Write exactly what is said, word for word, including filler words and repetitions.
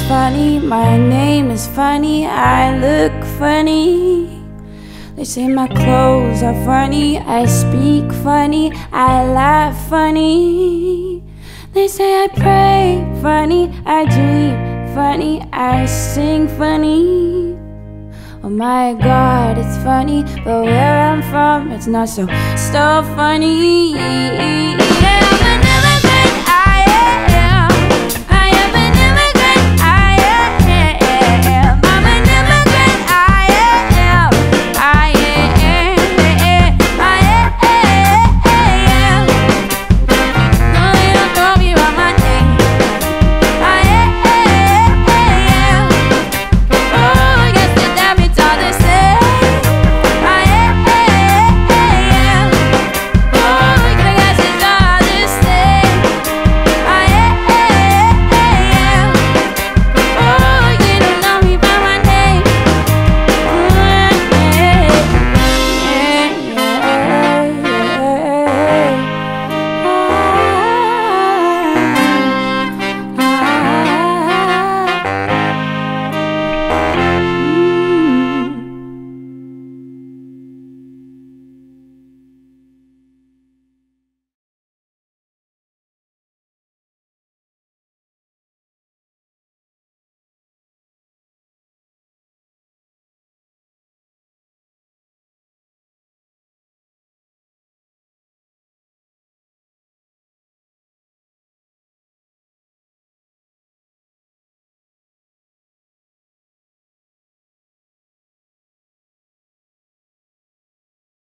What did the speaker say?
funny, my name is funny, I look funny. They say my clothes are funny, I speak funny, I laugh funny. They say I pray funny, I dream funny, I sing funny. Oh my God, it's funny, but where I'm from, it's not so, so funny. Yeah.